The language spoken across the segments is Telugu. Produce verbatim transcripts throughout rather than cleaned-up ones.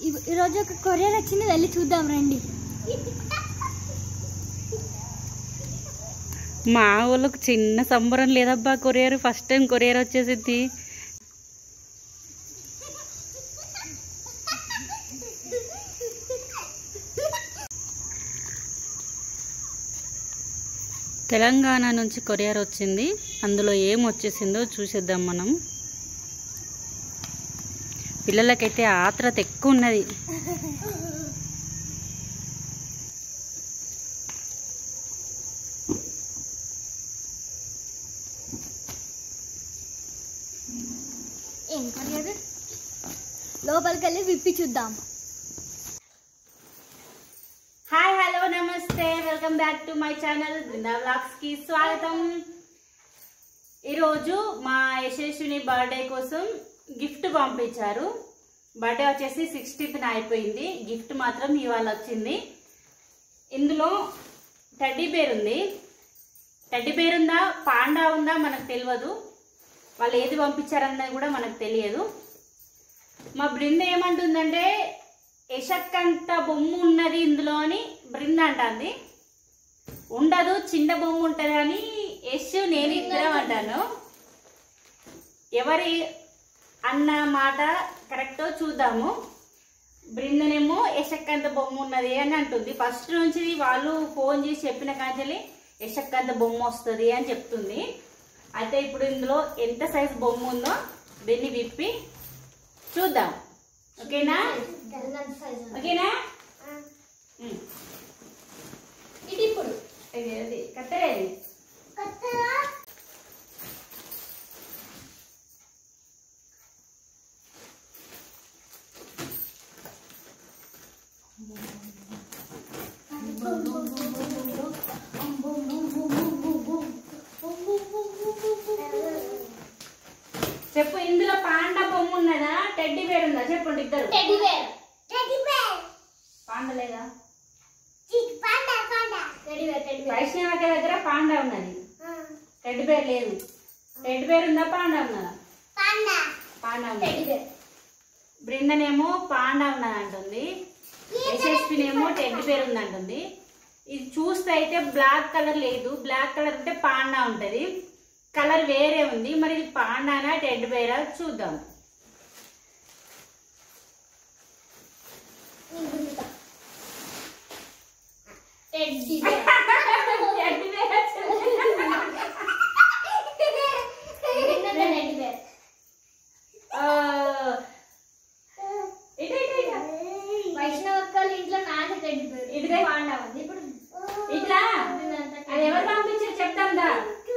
ఈరోజు ఒక కొరియర్ వచ్చింది, వెళ్ళి చూద్దాం రండి. మా వాళ్ళకు చిన్న సంబరం లేదబ్బా, కొరియర్ ఫస్ట్ టైం కొరియర్ వచ్చేసింది. తెలంగాణ నుంచి కొరియర్ వచ్చింది, అందులో ఏం వచ్చేసిందో చూసేద్దాం మనం. పిల్లలకైతే ఆత్రత ఎక్కువ ఉన్నది. ఏం కొరియర్? లోపలికి వెళ్ళి విప్పి చూద్దాం. హాయ్, హలో, నమస్తే, welcome back to my channel Brinda vlogs కి స్వాగతం. ఈరోజు మా యశస్విని బర్త్డే కోసం గిఫ్ట్ పంపించారు. బర్త్డే వచ్చేసి సిక్స్టీన్త్ అయిపోయింది, గిఫ్ట్ మాత్రం ఇవాళ వచ్చింది. ఇందులో టెడ్డీ బేర్ ఉంది. టెడ్డీ బేర్ ఉందా పాండా ఉందా మనకు తెలియదు, వాళ్ళు ఏది పంపించారన్నది కూడా మనకు తెలియదు. మా బృంద ఏమంటుందంటే యశక్కంత బొమ్మ ఉన్నది ఇందులో అని బృంద అంటుంది. ఉండదు, చిన్న బొమ్మ ఉంటుంది అని యశ్ నేను ఇద్దరం అంటాను. ఎవరి అన్న మాట కరెక్టో చూద్దాము. బృందనేమో యశక్కంత బొమ్మ ఉన్నది అని అంటుంది. ఫస్ట్ నుంచి వాళ్ళు ఫోన్ చేసి చెప్పిన కాంచెల్లి యశక్కంత బొమ్మ వస్తుంది అని చెప్తుంది. అయితే ఇప్పుడు ఇందులో ఎంత సైజు బొమ్మ ఉందో దీన్ని విప్పి చూద్దాం. ఓకేనా ఓకేనా ఇది ఇప్పుడు అది కత్తరేది చెప్పు. ఇందులో పాండా బొమ్మ ఉన్నదా టెడ్డీ బేర్ ఉందా చెప్పండి ఇద్దరు. Teddy bear. Teddy bear. Panda లేదా? Panda panda teddy bear. Teddy bear. Vaishnava దగ్గర పాండా ఉన్నది, టెడ్డీ బేర్ లేదు. టెడ్డీ బేర్ ఉందా పాండా ఉన్నదా? పాండా. పాండా టెడ్డీ ఉన్నది. బేర్. బృందనేమో పాండా ఉన్నది అంటుంది, యశస్వినేమో టెడ్డీ బేర్ ఉంది అంటుంది. ఇది చూస్తే అయితే బ్లాక్ కలర్ లేదు, బ్లాక్ కలర్ ఉంటే పాండా ఉంటది, కలర్ వేరే ఉంది. మరి ఇది పాండానా టెడ్డీ బేరా చూద్దాం. Teddy bear. Teddy bear teddy bear. Vaishnava అక్కల ఇంట్లో నాది టెడ్డీ బేర్, ఇదిగే పాండా ఉంది. ఇప్పుడు ఇట్లా అది ఎవరు పంపించారు చెప్తాందా?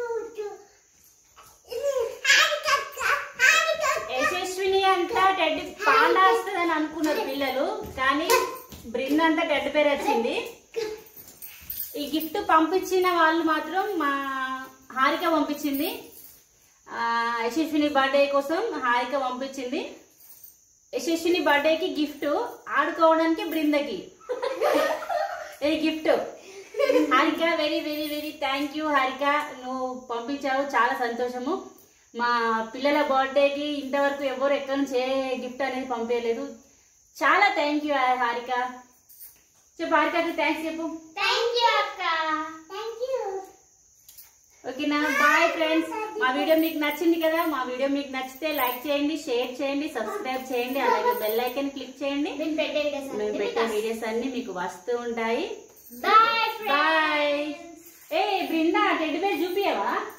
యశస్విని అంతా టెడ్డీ పాండా వస్తుందని అనుకున్నారు పిల్లలు, కానీ బృంద అంతా టెడ్డీ బేర్ వచ్చింది. ఈ గిఫ్ట్ పంపించిన వాళ్ళు మాత్రం మా హారిక పంపించింది. యశస్విని బర్త్డే కోసం హారిక పంపించింది. యశస్విని బర్త్డేకి గిఫ్ట్ ఆడుకోవడానికి బృందకి ఈ gift. Harika very very very thank you Harika, నువ్వు పంపించావు, చాలా సంతోషము. మా పిల్లల బర్త్డేకి ఇంతవరకు ఎవరు ఎక్కడి నుంచి ఏ గిఫ్ట్ అనేది పంపించలేదు. చాలా థ్యాంక్ యూ హారిక. చెప్పు హారికకి థ్యాంక్స్ చెప్పు. థ్యాంక్ యూ అక్క. Thank you. ఓకేనా? Bye friends. మా వీడియో మీకు నచ్చింది కదా, మా వీడియో మీకు నచ్చితే లైక్ చేయండి, షేర్ చేయండి, సబ్స్క్రైబ్ చేయండి, అలాగే బెల్ ఐకాన్ క్లిక్ చేయండి. మేము పెట్టే వీడియోస్ మేము పెట్టే వీడియోస్ అన్ని మీకు వస్తూ ఉంటాయి. Bye bye. ఏ బృందా టెడ్డీ బేర్ చూపియవా?